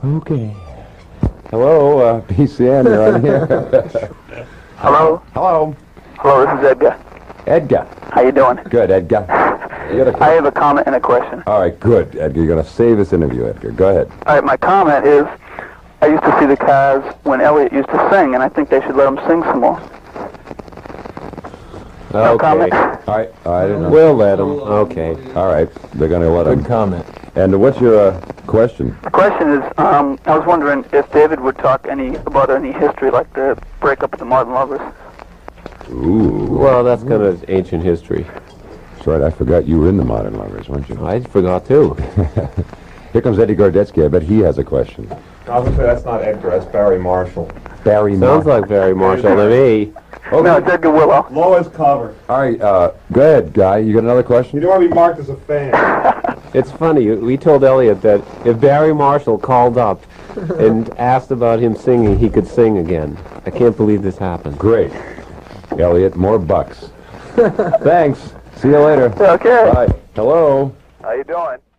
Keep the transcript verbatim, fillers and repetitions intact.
Okay. Hello, uh, B C N, you're on here. Hello? Hello. Hello, this is Edgar. Edgar. How you doing? Good, Edgar. You got a I have a comment and a question. All right, good, Edgar. You're going to save this interview, Edgar. Go ahead. All right, my comment is, I used to see the Cars when Elliot used to sing, and I think they should let him sing some more. No Okay. comment? All right. I didn't know. We'll let him. Okay. All right. They're going to let him. Good comment. And what's your uh, question? The question is, um, I was wondering if David would talk any about any history, like the breakup of the Modern Lovers. Ooh. Well, that's kind of ancient history. That's right. I forgot you were in the Modern Lovers, weren't you? I forgot too. Here comes Eddie Gordetsky. I bet he has a question. Obviously, that's not Edgar. That's Barry Marshall. Barry Sounds Mar- like Barry Marshall to me. Okay. No, it's Edgar Willow. Lowest cover. All right. Uh, go ahead, Guy. You got another question? You don't want to be marked as a fan. It's funny. We told Elliot that if Barry Marshall called up and asked about him singing, he could sing again. I can't believe this happened. Great. Elliot, more bucks. Thanks. See you later. Okay. Bye. Hello. How you doing?